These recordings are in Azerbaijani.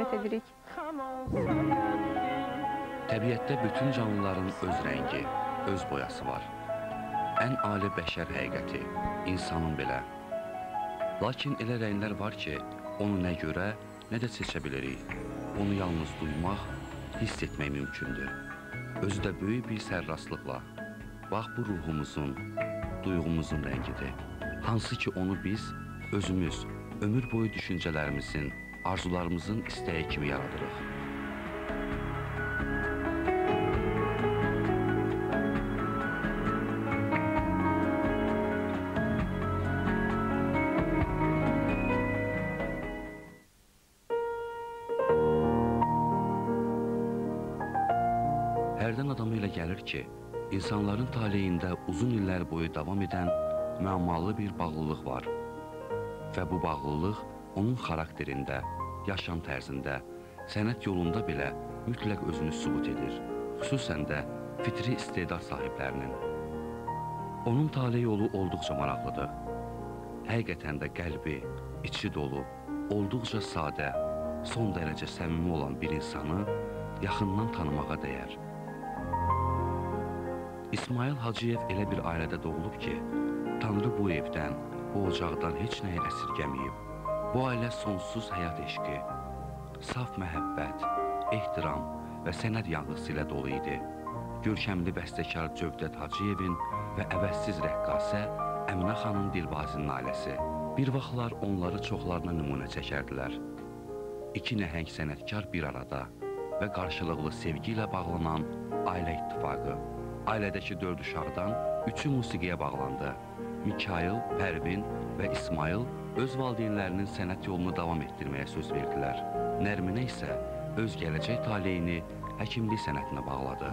təqdimət edirik. Təbiətdə bütün canlıların öz rəngi, öz boyası var. Ən ali bəşər həqiqəti, insanın belə. Lakin elə rənglər var ki, onu nə görə, nə də seçə bilirik. Onu yalnız duymaq, hiss etmək mümkündür. Özü də böyük bir sərrastlıqla. Bax, bu ruhumuzun, duyğumuzun rəngidir. Hansı ki, onu biz, özümüz, ömür boyu düşüncələrimizin, arzularımızın istəyi kimi yaradırıq. Hərdən adamı elə gəlir ki, insanların taleyində uzun illər boyu davam edən müəmmalı bir bağlılıq var. Və bu bağlılıq onun xarakterində, yaşam tərzində, sənət yolunda belə mütləq özünü sübut edir. Xüsusən də fitri istedad sahiblərinin. Onun taley yolu olduqca maraqlıdır. Həqiqətən də qəlbi, içi dolu, olduqca sadə, son dərəcə səmimi olan bir insanı yaxından tanımağa dəyər. İsmail Hacıyev elə bir ailədə doğulub ki, Tanrı bu evdən, bu ocaqdan heç nəyi əsirgəməyib. Bu ailə sonsuz həyat eşqi, saf məhəbbət, ehtiram və sənət yanğısı ilə dolu idi. Görkəmli bəstəkar Cövdət Hacıyevin və əvəzsiz rəqqasə Əminə xanım Dilbazinin ailəsi. Bir vaxtlar onları çoxlarına nümunə çəkərdilər. İki nəhəng sənətkar bir arada və qarşılıqlı sevgi ilə bağlanan ailə ittifaqı. Ailədəki 4 uşaqdan 3-ü musiqiyə bağlandı. Mikail, Pərvin və İsmail öz valideynlərinin sənət yolunu davam etdirməyə söz verdilər. Nərminə isə öz gələcək taleyini həkimlik sənətinə bağladı.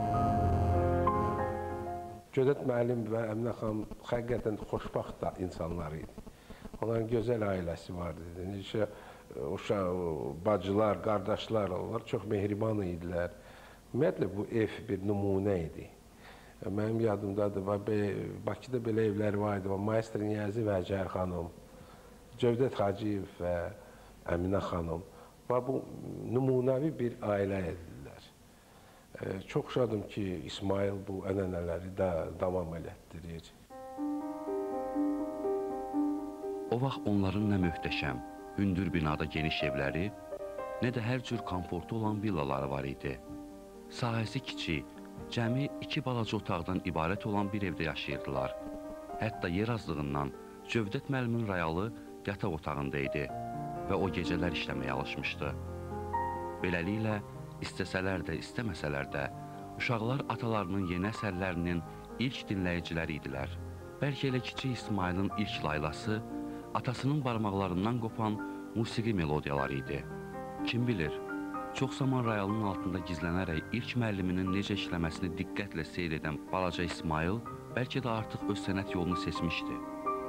Cövdət müəllim və Əminə xanım həqiqətən xoşbaxt da insanlar idi. Onların gözəl ailəsi vardı. Necə bacılar, qardaşlar, onlar çox mehriban idilər. Ümumiyyətlə, bu ev bir nümunə idi. Mənim yadımdadır, Bakıda belə evlər var idi. Maestro Niyazi və Həcər xanım, Cövdət Hacıyev və Əminə xanım. Bu nümunəvi bir ailə edirlər. Çox şadım ki, İsmail bu ənənələri də davam elətdirir. O vaxt onların nə möhtəşəm, hündür binada geniş evləri, nə də hər cür komfortu olan villaları var idi. Sahəsi kiçik, cəmi 2 balaca otaqdan ibarət olan bir evdə yaşayırdılar. Hətta yer azlığından Cövdət müəllimin rayalı yataq otağında idi və o gecələr işləməyə alışmışdı. Beləliklə, istəsələr də, istəməsələr də, uşaqlar atalarının yeni əsərlərinin ilk dinləyiciləri idilər. Bəlkə elə kiçik İsmailin ilk laylası, atasının barmaqlarından qopan musiqi melodiyaları idi. Kim bilir, çox zaman rayalının altında gizlənərək ilk müəlliminin necə işləməsini diqqətlə seyr edən balaca İsmail bəlkə də artıq öz sənət yolunu seçmişdi.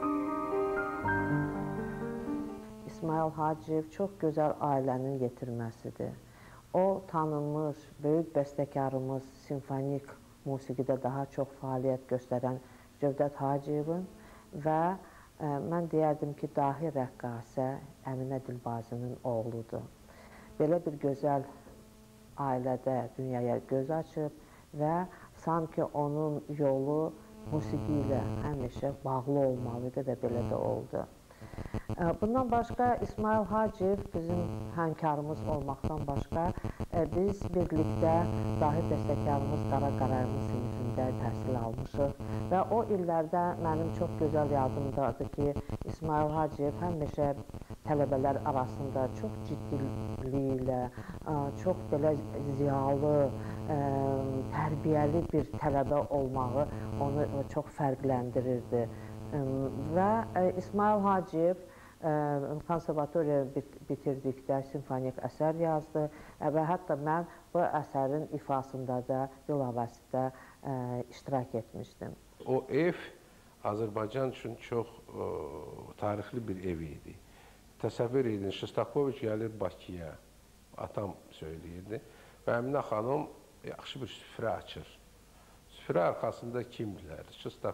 İsmail Hacıyev çox gözəl ailənin yetirməsidir. O, tanınmış, böyük bəstəkarımız, simfonik musiqidə daha çox fəaliyyət göstərən Cövdət Hacıyevin və mən deyərdim ki, dahi rəqqasə Əminə Dilbazinin oğludur. Belə bir gözəl ailədə dünyaya göz açıb və sanki onun yolu musiqi ilə həmişə bağlı olmalıdır və belə də oldu. Bundan başqa İsmail Hacıyev bizim həmkarımız olmaqdan başqa biz birlikdə dahi bəstəkarımız Qara Qarayımın sinifində təhsil almışıq və o illərdə mənim çox gözəl yadımdadır ki, İsmail Hacıyev həmişə tələbələr arasında çox ciddiliklə, çox belə ziyalı, tərbiyəli bir tələbə olmağı onu çox fərqləndirirdi. Və İsmail Hacıyev konservatoriya bitirdikdə simfonik əsər yazdı və hətta mən bu əsərin ifasında da bilavasitə iştirak etmişdim. O ev Azərbaycan üçün çox tarixli bir ev idi. Təsəvvür edin, Şostakoviç gəlir Bakıya, atam söyləyirdi və Əminə xanım yaxşı bir süfrə açır. Süfrə arxasında kimdirlər?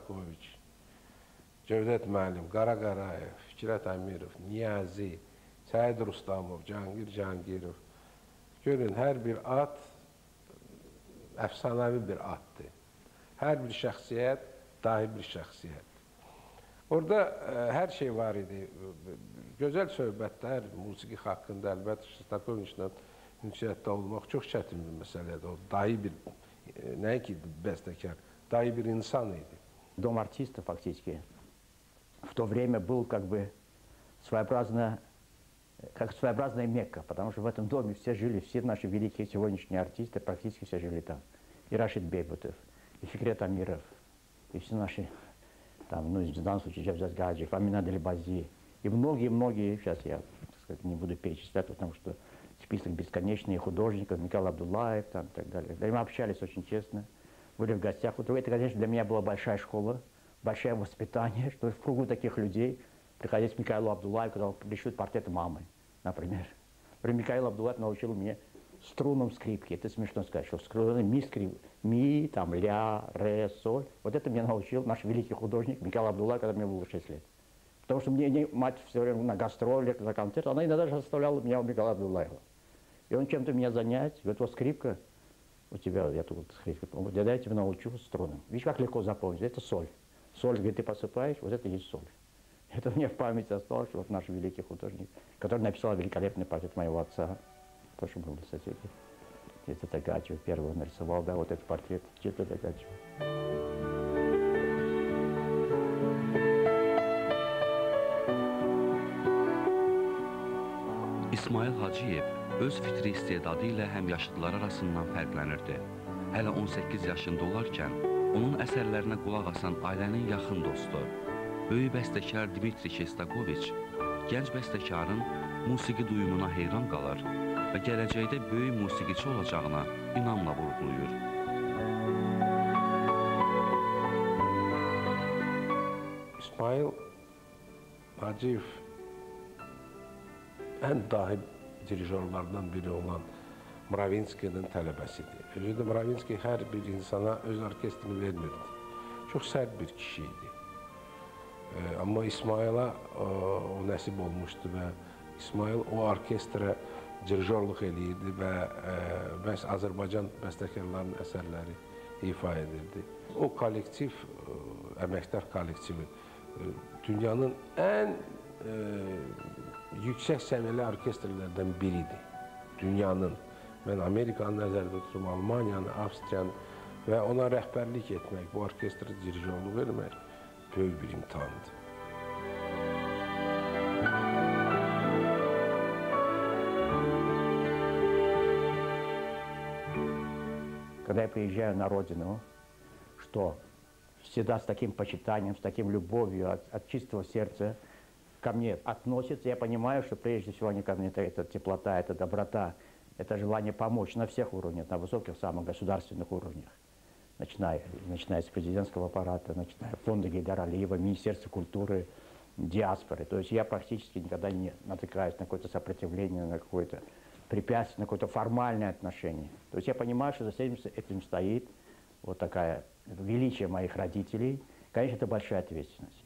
Şostakoviç, Cövdət müəllim, Qara Qarayev, Fikrət Əmirov, Niyazi, Səid Rustamov, Cahangir Cahangirov. Görün, hər bir at əfsanəvi bir atdır. Hər bir şəxsiyyət dahi bir şəxsiyyət. Orada hər şey var idi. Gözəl söhbətlər, musiqi haqqında, əlbəttə Şostakoviçlə ünsiyyətdə olmaq çox çətin bir məsələdir. O dahi bir, nəinki bəstəkar, dahi bir insan idi. Дом артиста фактически в то время был как бы своеобразная Мекка, потому что в этом доме все жили, все наши великие сегодняшние артисты, практически все жили там. И Рашид Бейбутов, и Фикрет Амиров, и все наши, там, ну, в данном случае Джавзат Гаджиев, Аминат Эльбази, и многие-многие, сейчас я, так сказать, не буду перечислять, потому что список бесконечный, художников, Микаэл Абдуллаев, там, и так далее. Да, и мы общались очень честно, были в гостях. Вот это, конечно, для меня была большая школа, большое воспитание, что в кругу таких людей приходить к Микаэлу Абдуллаеву, когда он рисует портрет мамы, например. Микаэл Абдуллаев научил меня струнам скрипки. Это смешно сказать, что ми, там, ля, ре, соль. Вот это меня научил наш великий художник Микаэл Абдуллаев, когда мне было 6 лет. Потому что мне мать все время на гастролях, на концерт, она иногда даже оставляла меня у Микаэла Абдуллаева. И он чем-то меня занять, говорит, вот скрипка, у тебя, я тут скрипка, я дайте тебя научу струнам. Видишь, как легко запомнить, это соль. Соль, говорит, ты посыпаешь, вот это и есть соль. Это мне в памяти осталось, что вот наш великий художник, который написал великолепный портрет моего отца, тоже был в соседи. Это Тагачев, первый нарисовал, да, вот этот портрет, это Тагачев. İsmail Hacıyev öz fitri istedadı ilə həmyaşıdlar arasından fərqlənirdi. Hələ 18 yaşında olarkən onun əsərlərinə qulaq asan ailənin yaxın dostu, böyük bəstəkar Dmitri Şostakoviç gənc bəstəkarın musiqi duyumuna heyran qalır və gələcəkdə böyük musiqiçi olacağına inamla vurğulayır. İsmail Hacıyev ən dahi dirijorlardan biri olan Mravinskinin tələbəsidir. Özü də Mravinski hər bir insana öz orkestrini vermirdi. Çox sərt bir kişi idi. Amma İsmail'a o nəsib olmuşdu və İsmail o orkestrə dirijorluq eləyirdi və məhz Azərbaycan bəstəkarlarının əsərləri ifa edirdi. O kollektiv, əməkdar kollektivi dünyanın ən yüksək səviyyəli orkestrlərdən biridir. Dünyanın. Mən Amerikanı nəzərdə tuturum, Almaniyanı, Avstriyanı və ona rəhbərlik etmək, bu orkestra dirijorluq vermək böyük bir imtahandır. Когда я приезжаю на родину, что всегда с таким почитанием, с таким любовью, от чистого сердца ко мне относятся, я понимаю, что прежде всего они ко мне это теплота, это доброта, это желание помочь на всех уровнях, на высоких, самых государственных уровнях. Начиная с президентского аппарата, начиная фонда Гейдара Алиева, Министерства культуры, диаспоры. То есть я практически никогда не натыкаюсь на какое-то сопротивление, на какое-то препятствие, на какое-то формальное отношение. То есть я понимаю, что за всем этим стоит вот такая величие моих родителей. Конечно, это большая ответственность.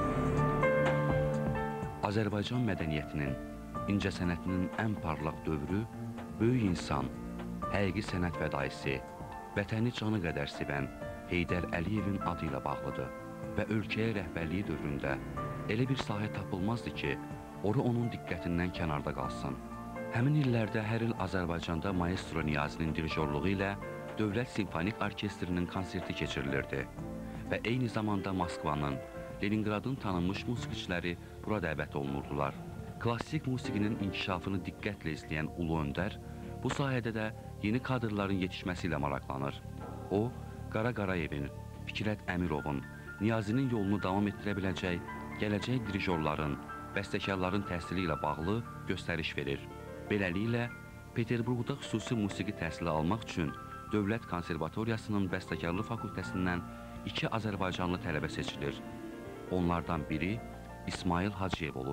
Azərbaycan mədəniyyətinin, incəsənətinin ən parlaq dövrü böyük insan, həqiqi sənət fədaisi, vətəni canı qədər sevən Heydər Əliyevin adı ilə bağlıdır və ölkəyə rəhbərliyi dövründə elə bir sahə tapılmazdı ki, ora onun diqqətindən kənarda qalsın. Həmin illərdə hər il Azərbaycanda Maestro Niyazinin dirijorluğu ilə Dövlət Simfonik Orkestrinin konserti keçirilirdi və eyni zamanda Moskvanın, Leningradın tanınmış musiqiçiləri bura dəvət olunurdular. Klassik musiqinin inkişafını diqqətlə izləyən Ulu Öndər bu sahədə də yeni kadrların yetişməsi ilə maraqlanır. O, Qara Qarayevin, Fikrət Əmirovun, Niyazinin yolunu davam etdirə biləcək, gələcək dirijorların, bəstəkarların təhsili ilə bağlı göstəriş verir. Beləliklə, Peterburqda xüsusi musiqi təhsili almaq üçün Dövlət Konservatoriyasının Bəstəkarlıq Fakültəsindən 2 Azərbaycanlı tələbə seçilir. Onlardan biri İsmail Hacıyev olur.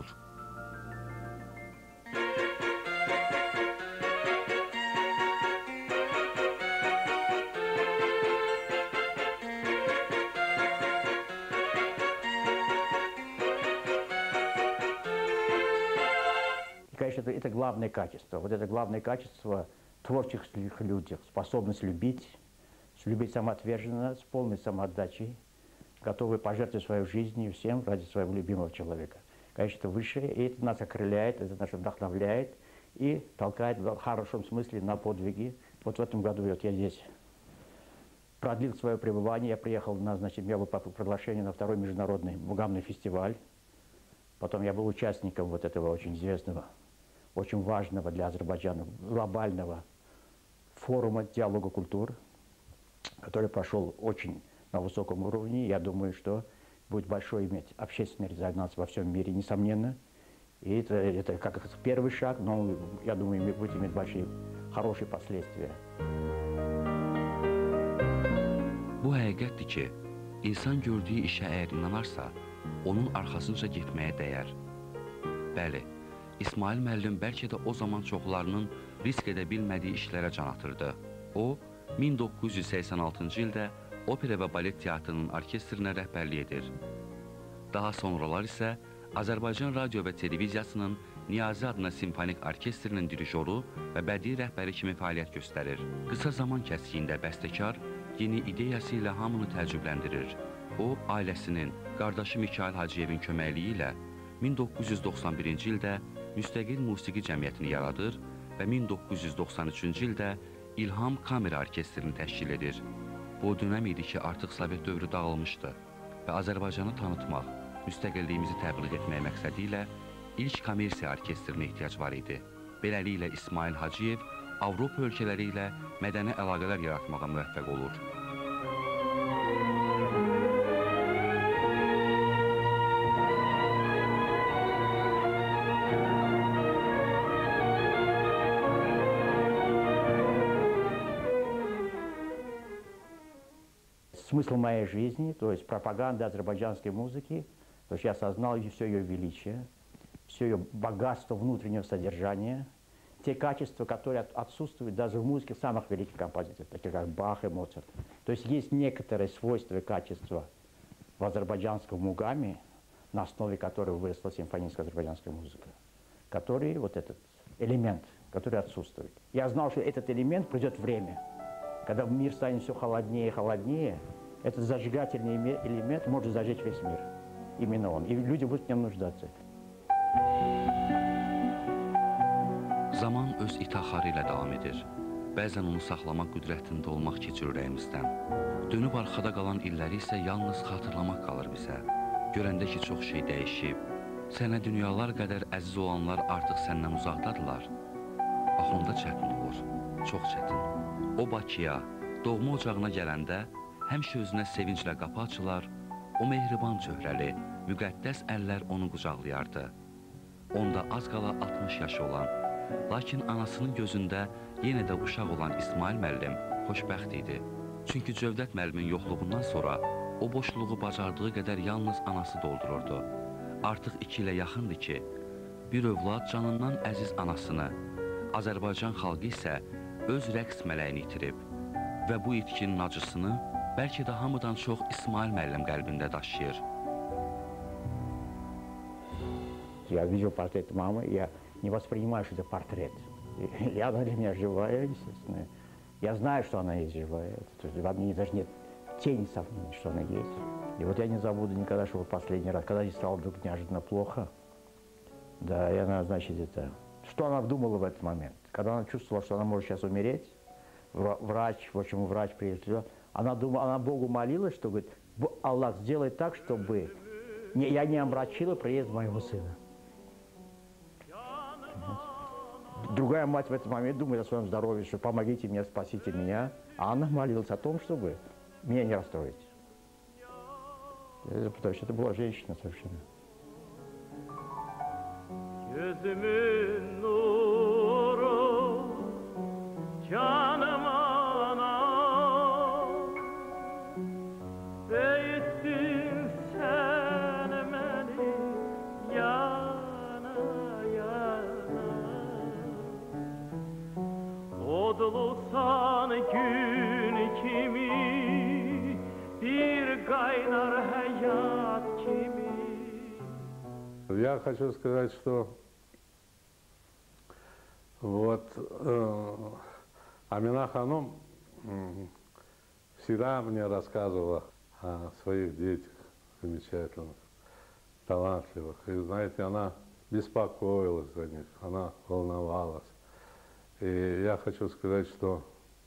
конечно, это главное качество. Вот это главное качество в творческих людях. Способность любить самоотверженно, с полной самоотдачей, готовы пожертвовать свою жизнью всем ради своего любимого человека. Конечно, это высшее, и это нас окрыляет, это нас вдохновляет и толкает в хорошем смысле на подвиги. Вот в этом году вот я здесь продлил свое пребывание, я приехал я был по приглашению на второй международный мугамный фестиваль. Потом я был участником вот этого очень известного, очень важного для Азербайджана глобального форума диалога культур, который прошел очень на высоком уровне. Я думаю, что будет большой иметь общественный резонанс во всем мире, несомненно. И это как первый шаг, но я думаю, будет иметь большие, хорошие последствия. Bu həqiqətdir ki, insan gördüyü işə əgər inanarsa, onun arxasınca getməyə dəyər. Bəli, İsmail müəllim bəlkə də o zaman çoxlarının risk edə bilmədiyi işlərə can atırdı. O, 1986-cı ildə Opera və Balet Teatrının orkestrinə rəhbərlik edir. Daha sonralar isə Azərbaycan Radio və Televiziyasının Niyazi adına simfonik orkestrinin dirijoru və bədii rəhbəri kimi fəaliyyət göstərir. Qısa zaman kəsiyində bəstəkar yeni ideyası ilə hamını təəccübləndirir. O, ailəsinin, qardaşı Mikail Hacıyevin köməkliyi ilə 1991-ci ildə müstəqil musiqi cəmiyyətini yaradır və 1993-cü ildə İlham Kamera Orkestrini təşkil edir. Bu dönəm idi ki, artıq Sovet dövrü dağılmışdı və Azərbaycanı tanıtmaq, müstəqilliyimizi təbliğ etmək məqsədi ilə ilk kommersiya orkestrinə ehtiyac var idi. Beləliklə İsmail Hacıyev Avropa ölkələri ilə mədəni əlaqələr yaratmağa müvəffəq olur. Смысл моей жизни, то есть пропаганда азербайджанской музыки, то есть я осознал все ее величие, все ее богатство внутреннего содержания, те качества, которые отсутствуют даже в музыке самых великих композиторов, таких как Бах и Моцарт. То есть есть некоторые свойства и качества в азербайджанском мугаме, на основе которого выросла симфоническая азербайджанская музыка, который вот этот элемент, который отсутствует. Я знал, что этот элемент придет время, когда мир станет все холоднее и холоднее, этот зажигательный элемент может зажечь весь мир. Именно он. И люди будут в нем нуждаться. Zaman öz itaxarı ilə davam edir. Bəzən onu saxlamaq qüdrətində olmaq keçir ürəyimizdən. Dönüb arxada qalan illəri isə yalnız xatırlamaq qalır bizə. Görəndə ki, çox şey dəyişib. Sənə dünyalar qədər əziz olanlar artıq səndən uzaqdadırlar. Bax, onda çətin olur. Çox çətin. O Bakıya, doğma ocağına gələndə həmişə özünə sevinclə qapı açılar, o mehriban çöhrəli, müqəddəs əllər onu qucaqlayardı. Onda az qala 60 yaşı olan, lakin anasının gözündə yenə də uşaq olan İsmail müəllim xoşbəxt idi. Çünki Cövdət müəllimin yoxluğundan sonra o boşluğu bacardığı qədər yalnız anası doldururdu. Artıq 2 ilə yaxındır ki, bir övlad canından əziz anasını, Azərbaycan xalqı isə öz rəqs mələyini itirib və bu itkinin acısını bəlkə də hamıdan çox İsmail müəllim qəlbində daşıyır. Я видел портрет мамы, я не воспринимаю, что это портрет. И она для меня живая, естественно. Я знаю, что она есть живая. То есть во мне даже нет тени сомнений, что она есть. И вот я не забуду никогда, что вот последний раз, когда ей стало вдруг неожиданно плохо, да, и она, значит, это... Что она думала в этот момент? Когда она чувствовала, что она может сейчас умереть, врач, в общем, врач приехал, она думала, она Богу молилась, что, говорит, Аллах, сделай так, чтобы я не омрачила приезд моего сына. Другая мать в этот момент думает о своем здоровье, что помогите мне, спасите меня. А она молилась о том, чтобы меня не расстроить. Потому что это была женщина совершенно. Odlusan gün kimi, bir kaynar hayat kimi. Я хочу сказать, что Вот Амина Ханум всегда мне рассказывала о своих детях замечательных, талантливых. И, знаете, она беспокоилась за них, она волновалась. И я хочу сказать, что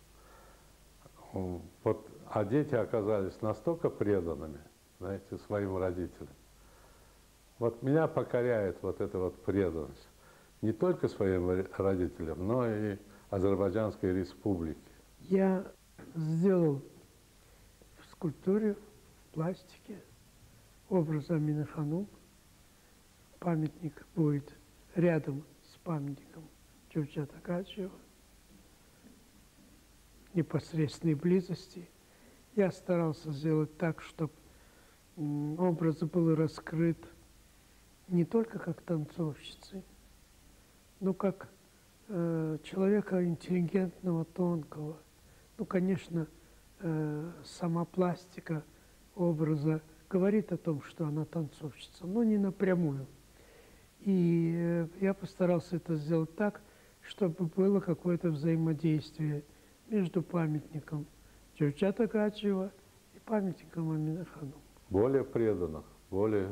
а дети оказались настолько преданными, знаете, своим родителям. Вот меня покоряет вот эта вот преданность. Не только своим родителям, но и Азербайджанской республике. Я сделал в скульптуре, в пластике образ Амины Ханум. Памятник будет рядом с памятником Джурджата Гаджиева, непосредственной близости. Я старался сделать так, чтобы образ был раскрыт не только как танцовщицы, но как человека интеллигентного, тонкого. Ну, конечно, сама пластика образа говорит о том, что она танцовщица, но не напрямую. И я постарался это сделать так, чтобы было какое-то взаимодействие между памятником Джурджата Гаджиева и памятником Амины Ханум. Более преданных, более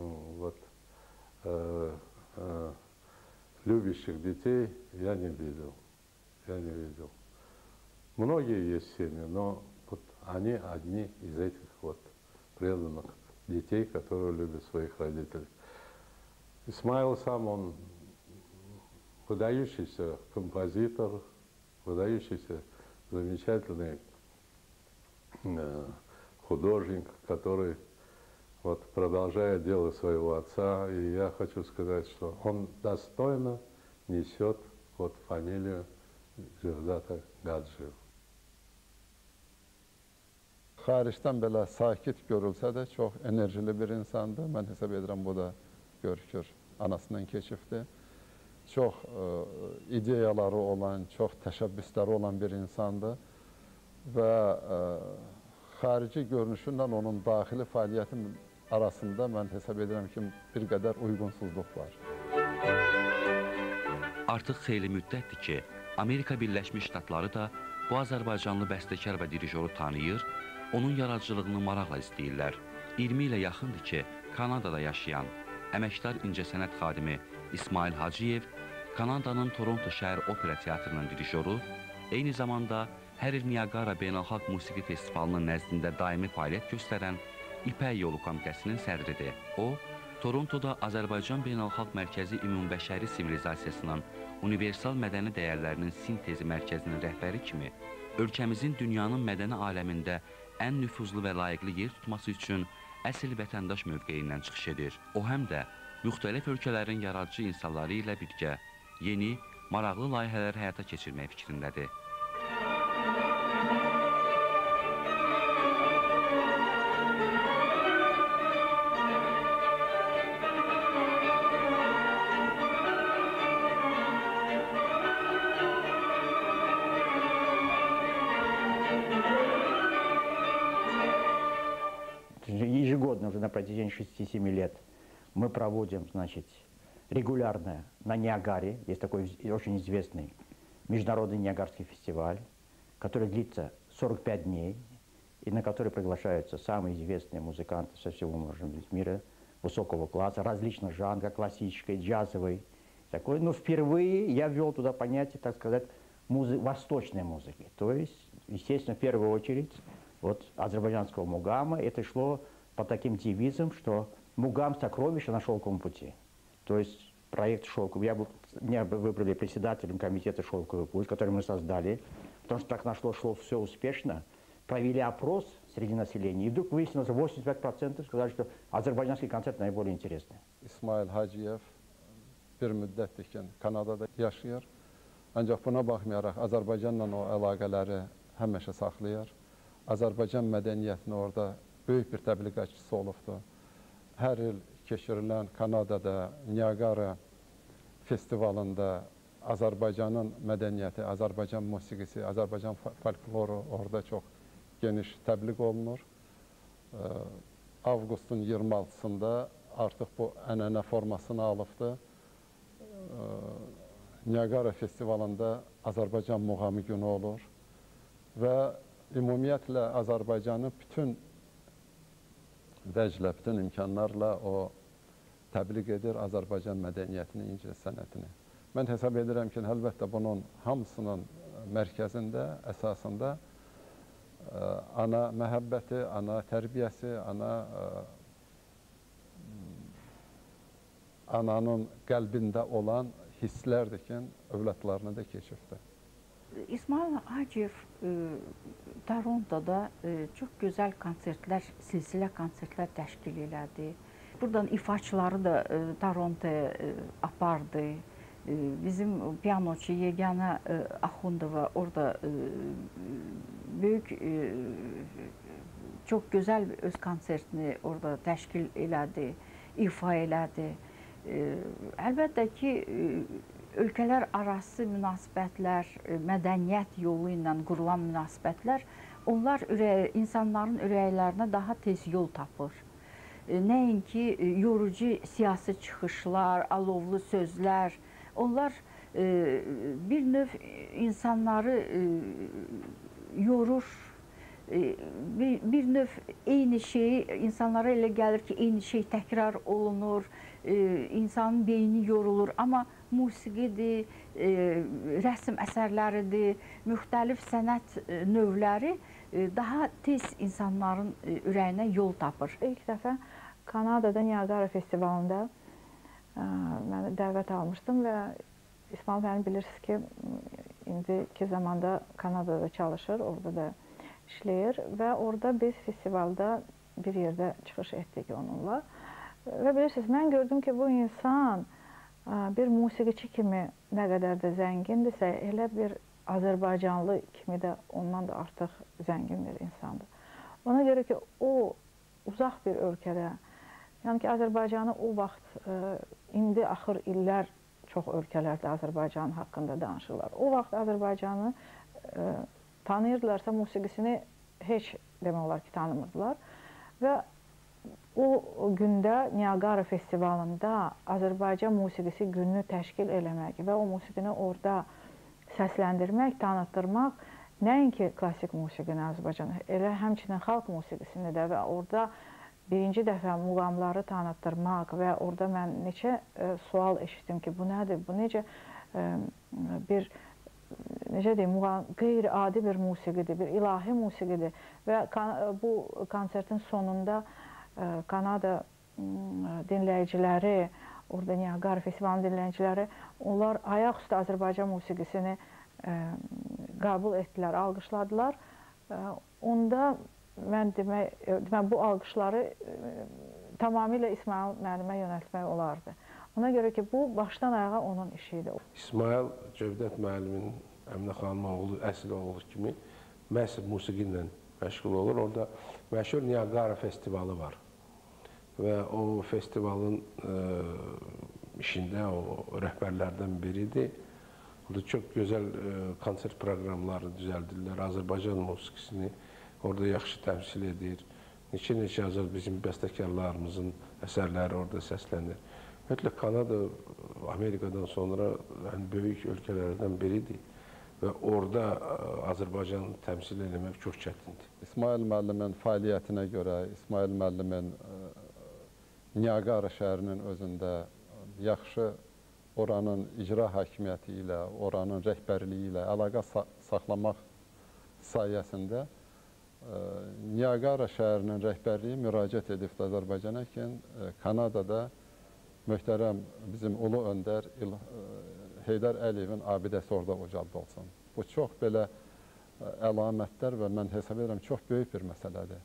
любящих детей я не видел. Я не видел. Многие есть семьи, но вот они одни из этих вот преданных детей, которые любят своих родителей. Исмаил сам, он выдающийся композитор, выдающийся замечательный художник, который вот продолжает дело своего отца. И я хочу сказать, что он достойно несет вот фамилию Джурджата Гаджиева. Xaricdən belə sakit görülsə də çox enerjili bir insandır. Mən hesab edirəm bu da görükür anasından keçibdir. Çox ideyaları olan, çox təşəbbüsləri olan bir insandır və xarici görünüşündən onun daxili fəaliyyətin arasında mən hesab edirəm ki, bir qədər uyğunsuzluq var. Artıq xeyli müddətdir ki, Amerika Birləşmiş Ştatları da bu Azərbaycanlı bəstəkar və dirijoru tanıyır, onun yaradıcılığını maraqla istəyirlər. 20 ilə yaxındır ki, Kanadada yaşayan əməkdar incəsənət xadimi İsmail Hacıyev, Kanadanın Toronto şəhər opera teatrının dirijoru, eyni zamanda hər il Niagara Beynəlxalq Musiqi Festivalının nəzdində daimi fəaliyyət göstərən İpək Yolu Komitəsinin sədridir. O, Torontoda Azərbaycan Beynəlxalq Mərkəzi Ümumbəşəri Sivilizasiyasının universal mədəni dəyərlərinin sintezi mərkəzinin rəhbəri kimi ölkəmizin dünyanın mədəni aləmində ən nüfuzlu və layiqli yer tutması üçün əsl vətəndaş mövqeyindən çıxış edir. O həm də müxtəlif ölkələrin yaradıcı insanları ilə birgə yeni, maraqlı layihələr həyata keçirmək fikrindədir. Ежегодно, уже на протяжении 6-7 лет, мы проводим, значит, регулярно на Ниагаре, есть такой очень известный международный Ниагарский фестиваль, который длится 45 дней, и на который приглашаются самые известные музыканты со всего, может быть, мира, высокого класса, различных жанров, классической, джазовой, такой. Но впервые я ввел туда понятие, так сказать, восточной музыки. То есть, естественно, в первую очередь, вот азербайджанского мугама, это шло по таким девизам, что мугам сокровища на шелковом пути. То есть проект «Шелковый». Меня выбрали председателем комитета «Шелковый путь», который мы создали, потому что так шло все успешно. Провели опрос среди населения, и вдруг выяснилось, 85% сказали, что азербайджанский концерт наиболее интересный. İsmail Hacıyev bir müddətdir Kanadada yaşayır. Ancaq buna baxmayaraq Azərbaycanla o əlaqələri həmişə saxlayır. Azərbaycan mədəniyyətini orada böyük bir təbliğatçısı olubdur. Hər il keçirilən Kanadada, Niagara festivalında Azərbaycanın mədəniyyəti, Azərbaycan musiqisi, Azərbaycan folkloru orada çox geniş təbliğ olunur. Avqustun 26-sında artıq bu ənənə formasını alıbdır. Niagara Festivalında Azərbaycan muğamı günü olur və ümumiyyətlə Azərbaycanı bütün vəclə, bütün imkanlarla o təbliğ edir Azərbaycan mədəniyyətini, incə sənətini. Mən hesab edirəm ki, əlbəttə bunun hamısının mərkəzində, əsasında ana məhəbbəti, ana tərbiyəsi, ananın qəlbində olan hisslərdir ki, övladlarına da keçibdir. İsmail Hacıyev Torontoda çox gözəl konsertlər, silsilə konsertlər təşkil elədi. Buradan ifaçıları da Torontoya apardı. Bizim pianoçu Yeganə Axundova orada böyük, çox gözəl öz konsertini orada təşkil elədi, ifa elədi. Əlbəttə ki, ölkələr arası münasibətlər, mədəniyyət yolu ilə qurulan münasibətlər, onlar insanların ürəklərinə daha tez yol tapır. Nəinki yorucu siyasi çıxışlar, alovlu sözlər, onlar bir növ insanları yorur, bir növ eyni şey, insanlara elə gəlir ki, eyni şey təkrar olunur, insanın beyni yorulur. Amma musiqidir, rəsm əsərləridir, müxtəlif sənət növləri daha tez insanların ürəyinə yol tapır. İlk dəfə Kanadada Niagara Festivalında mən dəvət almışdım və İsmail müəllim bilirsiniz ki, indiki zamanda Kanadada çalışır, orada da işləyir və orada biz festivalda bir yerdə çıxış etdik onunla. Və bilirsiniz, mən gördüm ki, bu insan bir musiqiçi kimi nə qədər də zəngindirsə, elə bir Azərbaycanlı kimi də ondan da artıq zəngin bir insandır. Ona görə ki, o uzaq bir ölkədə, yəni ki, Azərbaycanı o vaxt, indi axır illər çox ölkələrdə Azərbaycan haqqında danışırlar. O vaxt Azərbaycanı tanıyırdılarsa, musiqisini heç demək olar ki, tanımırdılar. Və o gündə Niagara Festivalında Azərbaycan musiqisi gününü təşkil eləmək və o musiqini orada səsləndirmək, tanıtdırmaq, nəinki klassik musiqini Azərbaycana, elə həmçinin xalq musiqisini də və orada birinci dəfə muğamları tanıtdırmaq və orada mən neçə sual eşitdim ki, bu nədir, bu necə bir, necə deyim, qeyri-adi bir musiqidir, bir ilahi musiqidir və bu konsertin sonunda Kanada dinləyiciləri, orada Niagara Festivalının dinləyiciləri, onlar ayaq üstə Azərbaycan musiqisini qəbul etdilər, alqışladılar. Onda mən bu alqışları tamamilə İsmail müəllimə yönəltmək olardı. Ona görə ki, bu başdan ayağa onun işi idi. İsmail Cövdət müəllimin Əminə xanımın oğlu, əsl oğlu kimi məhz musiqi ilə məşğul olur. Orada məşhur Niagara Festivalı var. Və o festivalın işində o rəhbərlərdən biridir. Orada çox gözəl konsert proqramları düzəldirlər. Azərbaycan musiqisini orada yaxşı təmsil edir. Neçə bizim bəstəkarlarımızın əsərləri orada səslənir. Ümumiyyətlə, Kanada Amerikadan sonra böyük ölkələrdən biridir. Və orada Azərbaycanı təmsil etmək çox çətindir. İsmail müəllimin fəaliyyətinə görə, İsmail müəllimin Niagara şəhərinin özündə yaxşı oranın icra hakimiyyəti ilə, oranın rəhbərliyi ilə əlaqə saxlamaq sayəsində Niagara şəhərinin rəhbərliyi müraciət edib Azərbaycana ki, Kanadada möhtərəm bizim ulu öndər Heydər Əliyevin abidəsi orada ucaldılsın. Bu çox belə əlamətlər və mən hesab edirəm çox böyük bir məsələdir.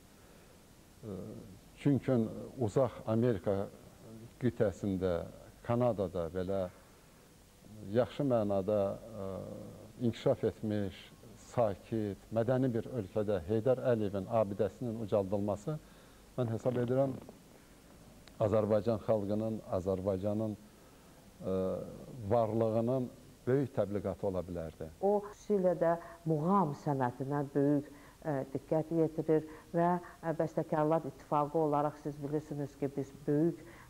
Çünki uzaq Amerika qitəsində, Kanadada belə yaxşı mənada inkişaf etmiş, sakit, mədəni bir ölkədə Heydər Əliyevin abidəsinin ucaldılması, mən hesab edirəm, Azərbaycan xalqının, Azərbaycanın varlığının böyük təbliğatı ola bilərdi. O xüsusilə də muğam sənətinə böyük diqqət yetirir və Bəstəkarlar İttifaqı olaraq siz bilirsiniz ki, biz böyük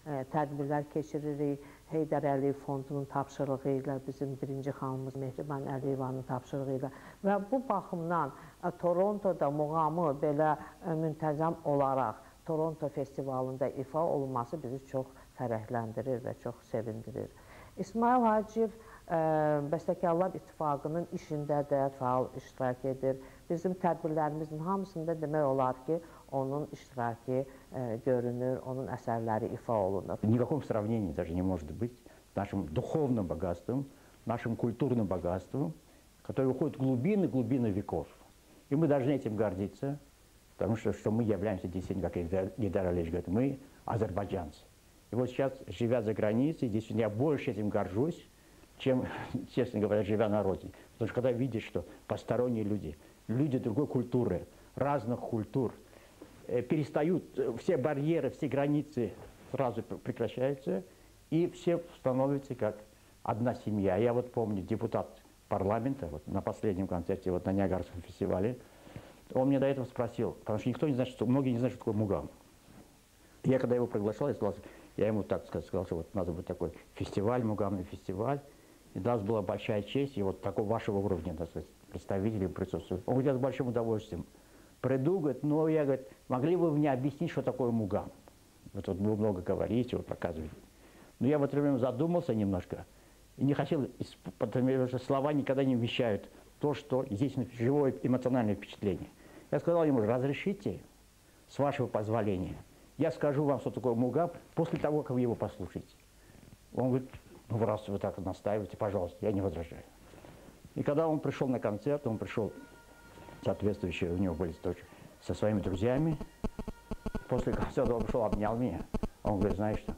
tədbirlər keçiririk. Heydər Əliyev Fondunun tapşırığı ilə, bizim birinci xanımız Mehriban Əliyevanın tapşırığı ilə və bu baxımdan Torontoda muğamı belə müntəzəm olaraq Toronto festivalında ifa olunması bizi çox fərəhləndirir və çox sevindirir. İsmail Hacıyev Bəstəkarlar İttifaqının işində də fəal iştirak edir. Bizim tədbirlərimizin hamısında demək olar ki, onun iştirakı görünür, onun əsərləri ifa olunur. В никаком сравнении даже не может быть нашим духовным богатством, нашим культурным богатством, которое уходит в глубины веков. И мы должны этим гордиться, потому что мы являемся действительно, как Гейдар Алиевич говорит, мы азербайджанцы. И вот сейчас, живя за границей, действительно, я больше этим горжусь, чем, честно говоря, живя на родине. Потому что когда видишь, что посторонние люди, люди другой культуры, разных культур, перестают, все барьеры, все границы сразу прекращаются, и все становятся как одна семья. Я вот помню, депутат парламента вот, на последнем концерте вот, на Ниагарском фестивале, он мне до этого спросил, потому что никто не знает, что, многие не знают, что такое мугам. Я когда его приглашал, я ему так сказал, что вот надо быть такой фестиваль, мугамный фестиваль. И для нас была большая честь, и вот такого вашего уровня, так сказать, представителей присутствуют. Он говорит, я с большим удовольствием приду, говорит, но я, говорит, могли бы вы мне объяснить, что такое мугам? Вот вы много говорите, вы показываете. Но я в это время задумался немножко и не хотел, потому что слова никогда не вмещают то, что здесь живое эмоциональное впечатление. Я сказал ему, разрешите, с вашего позволения, я скажу вам, что такое мугам, после того, как вы его послушаете. Он говорит, ну раз вы так настаиваете, пожалуйста, я не возражаю. И когда он пришел на концерт, он пришел, соответствующие у него были тоже, со своими друзьями. После концерта он пришел, обнял меня. Он говорит, знаешь что?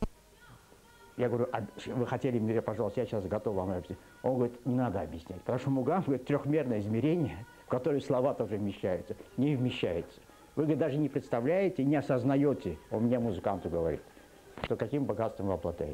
Я говорю, вы хотели мне, пожалуйста, я сейчас готов вам объяснить. Он говорит, не надо объяснять. Потому что мугам, говорит, трехмерное измерение, в которое слова тоже вмещаются, не вмещается. Вы, говорит, даже не представляете, не осознаете, он мне, музыканту, говорит, что каким богатством вы обладаете.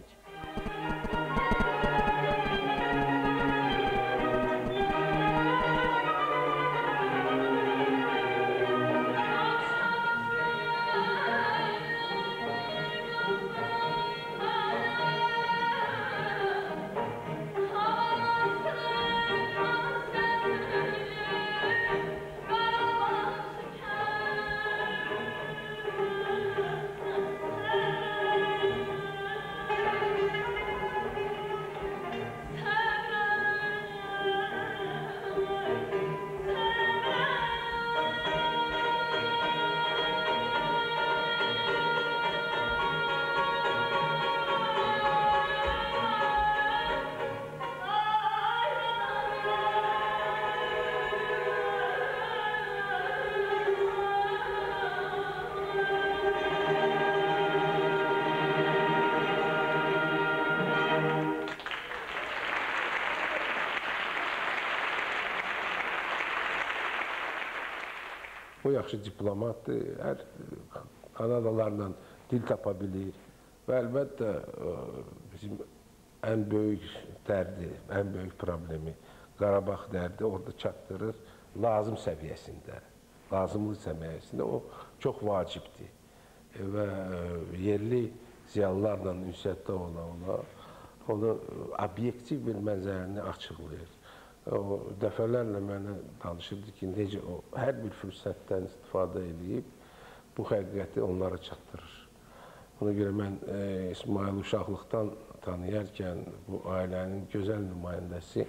O yaxşı diplomatdır, hər Kanadalarla dil tapa bilir və əlbəttə bizim ən böyük dərdi, ən böyük problemi Qarabağ dərdi orada çatdırır lazım səviyyəsində, lazımlıq səviyyəsində o çox vacibdir və yerli ziyalılarla ünsiyyətdə ola onu obyektiv bir mənzərəni açıqlayır. O dəfələrlə mənə danışırdı ki, necə o hər bir fürsətdən istifadə edib bu həqiqəti onlara çatdırır. Ona görə mən İsmail uşaqlıqdan tanıyarkən bu ailənin gözəl nümayəndəsi,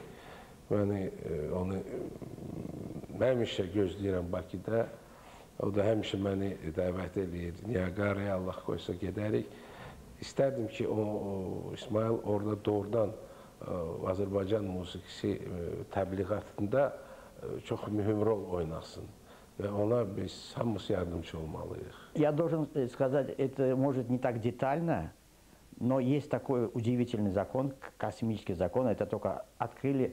onu həmişə gözləyirəm Bakıda, o da həmişə məni dəvət edir, Niagaraya Allah qoysa gedərik. İstərdim ki, o İsmail orada doğrudan Azərbaycan musiqisi təbliğatında çox mühüm rol oynasın və ona biz hamısı yardımcı olmalıyıq. Я должен сказать, это может не так детально, но есть такой удивительный закон, космический закон, это только открыли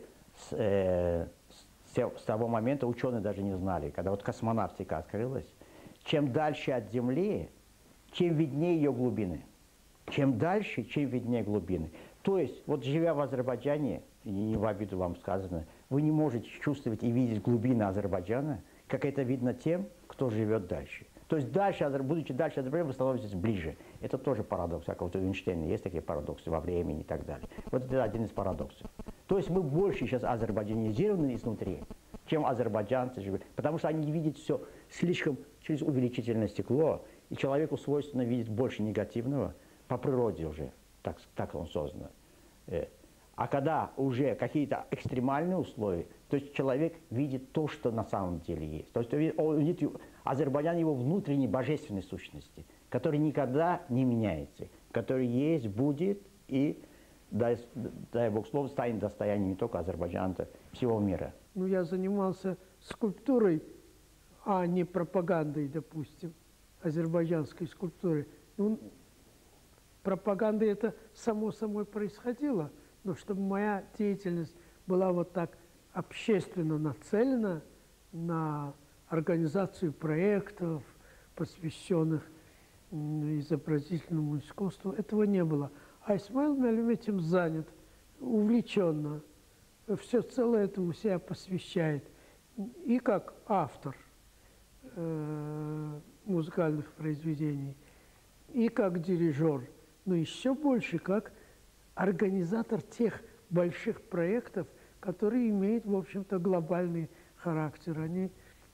с того момента, ученые даже не знали, когда вот космонавтика открылась. Чем дальше от Земли, тем виднее ее глубины. Чем дальше, чем виднее глубины. То есть, вот живя в Азербайджане, и не в обиду вам сказано, вы не можете чувствовать и видеть глубины Азербайджана, как это видно тем, кто живет дальше. То есть будучи дальше Азербайджана, вы становитесь ближе. Это тоже парадокс. Как вот у Эйнштейна есть такие парадоксы во времени и так далее. Вот это один из парадоксов. То есть мы больше сейчас азербайджанизированы изнутри, чем азербайджанцы. Потому что они видят все слишком через увеличительное стекло, и человеку свойственно видеть больше негативного по природе уже. Так он создан. А когда уже какие-то экстремальные условия, то есть человек видит то, что на самом деле есть. То есть он видит Азербайджан его внутренней божественной сущности, которая никогда не меняется, которая есть, будет и, дай Бог слово, станет достоянием не только Азербайджана, всего мира. Ну, я занимался скульптурой, а не пропагандой, допустим, азербайджанской скульптуры. Ну, пропаганда это само собой происходило. Но чтобы моя деятельность была вот так общественно нацелена на организацию проектов, посвященных изобразительному искусству, этого не было. А Исмаил Муалим этим занят, увлеченно, всецело этому себя посвящает. И как автор музыкальных произведений, и как дирижер, но еще больше как организатор тех больших проектов, которые имеют, в общем-то, глобальный характер. Они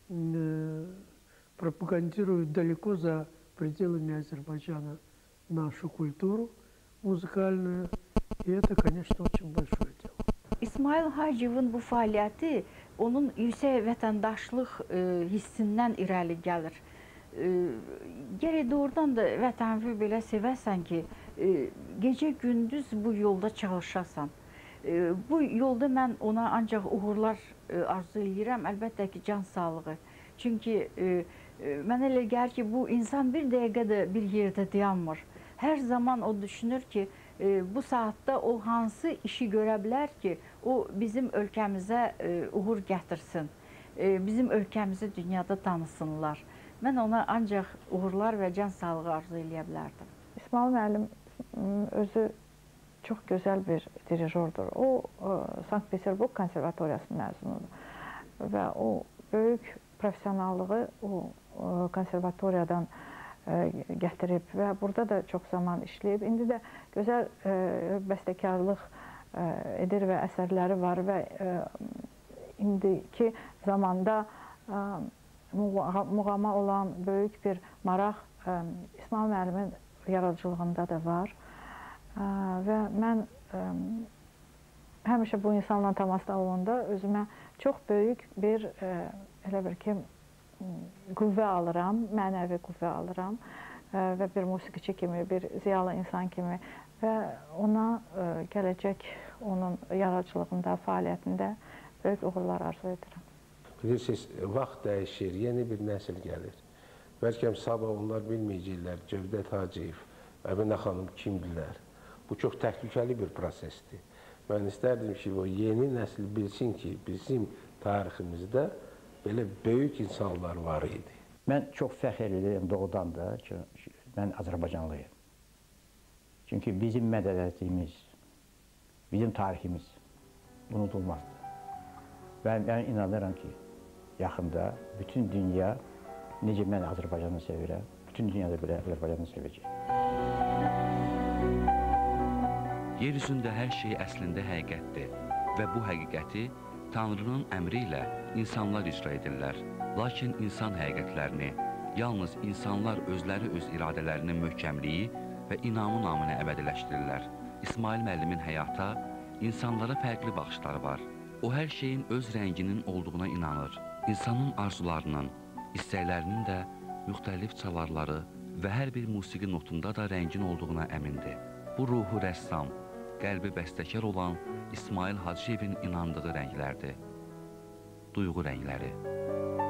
пропагандируют далеко за пределами Азербайджана нашу культуру muzikальную. И это, конечно, очень большое дело. İsmail Hacıyevin bu fəaliyyəti onun yüksək vətəndaşlıq hissindən irəli gəlir. Gərək doğrudan da vətəni belə sevəsən ki, gecə-gündüz bu yolda çalışasan. Bu yolda mən ona ancaq uğurlar arzu edirəm, əlbəttə ki, can sağlığı. Çünki mənə elə gəlir ki, bu insan bir dəqiqə də bir yerdə dayanmır. Hər zaman o düşünür ki, bu saatda o hansı işi görə bilər ki, o bizim ölkəmizə uğur gətirsin, bizim ölkəmizi dünyada tanısınlar. Mən ona ancaq uğurlar və can sağlığı arzu eləyə bilərdim. İsmail müəllim özü çox gözəl bir dirijordur. O, Sankt-Peterburg konservatoriyası məzunudur və o böyük professionallığı o konservatoriyadan gətirib və burada da çox zaman işləyib. İndi də gözəl bəstəkarlıq edir və əsərləri var və indiki zamanda muğama olan böyük bir maraq İsmail müəllimin yaradıcılığında da var. Və mən həmişə bu insanla təmasda olanda özümə çox böyük bir, elə bir ki, qüvvə alıram, mənəvi qüvvə alıram və bir musiqiçi kimi, bir ziyalı insan kimi və ona gələcək onun yaradıcılığında, fəaliyyətində böyük uğurlar arzu edirəm. Bilirsiniz, vaxt dəyişir, yeni bir nəsil gəlir. Bəlkə sabah onlar bilməyəcəklər, Cövdət Hacıyev, Əminə xanım kimdirlər. Bu çox təhlükəli bir prosesdir. Mən istərdim ki, o yeni nəsil bilsin ki, bizim tariximizdə belə böyük insanlar var idi. Mən çox fəxr edirəm doğrudan da ki, mən Azərbaycanlıyım. Çünki bizim mədəniyyətimiz, bizim tariximiz unudulmazdır. Mən inanıram ki, yaxında bütün dünya, necə mən Azərbaycanı sevirəm, bütün dünyada belə Azərbaycanı sevəcək. Yer üzündə hər şey əslində həqiqətdir və bu həqiqəti Tanrının əmri ilə insanlar icra edirlər. Lakin insan həqiqətlərini yalnız insanlar özləri öz iradələrinin möhkəmliyi və inamı naminə əbədiləşdirirlər. İsmail müəllimin həyata, insanlara fərqli baxışları var. O hər şeyin öz rənginin olduğuna inanır. İnsanın arzularının, istəklərinin də müxtəlif çalarları və hər bir musiqi notunda da rəngin olduğuna əmindir. Bu ruhu rəssam, qəlbi bəstəkar olan İsmail Hacıyevin inandığı rənglərdir. Duyğu rəngləri.